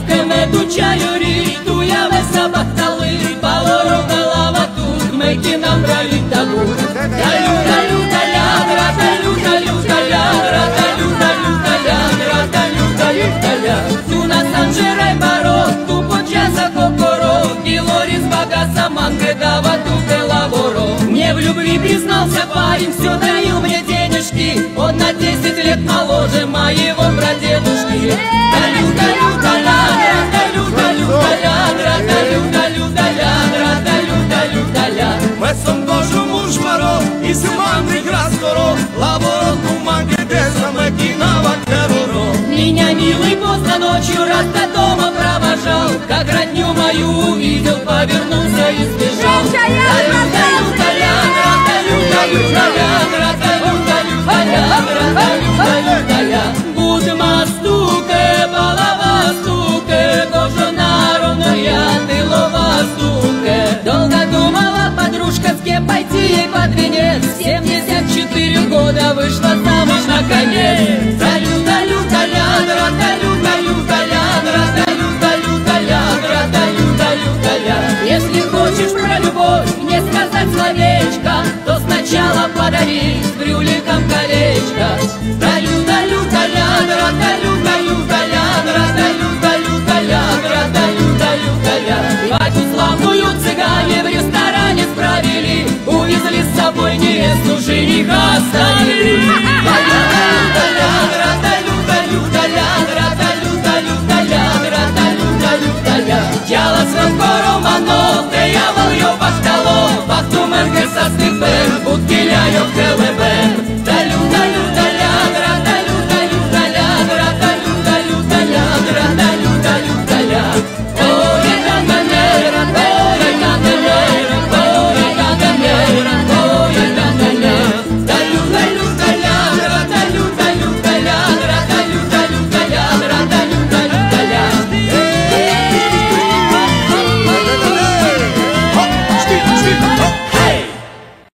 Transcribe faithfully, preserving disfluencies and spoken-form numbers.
Кеме тучаю ріту, я веса бахтали, палорока лава тут, меки нам брали таку. Талю, талю, талядра, талю, талю, талядра, талю, талю, талядра, талю, талю, таля. Ту на санжерай баро, ту почаса кокоро, Гилорис багаса манге дава ту делаворо. Мне в любви признался парень, все дарил мне денежки, он на десять лет моложе моего прадедушки. Талю, талю, талядра, талю, талю, талядра, талю, талю, талядра, талю, талю, таля. Месом дожу муж баро, и с мандрик раскоро, лаворо ту манге деса мекинава терроро. Меня милый поздно ночью раз до дома провожал, как родню мою увидел, повернулся и сбежал. Талю, талю, талядра, талю, талю, талядра, талю, талю, талядра, талю, талю, таля. Будма стуке, балава стуке, тоже народная тылова стуке. Долго думала подружка, с кем пойти ей под венец, семьдесят четыре года вышла замуж наконец. Талю, талю, талядра, талю, талю, талядра, талю, талю, талядра, талю, талю, таля. Если хочешь про любовь мне сказать словечко, то сначала подари с брюликом колечко. Талю, талю, талядра, талю, талю, талядра, талю, талю, талядра, талю, талю, таля. Свадьбу славную цыгане в ресторане справили, увезли с собой невесту, жениха оставили. Талю, талядра, талю, талю, талядра, талю, талю, талядра, талю, талю, таля. Тяла свенко романо, те я волю бахтало, бахту менге састипер, будкиля йо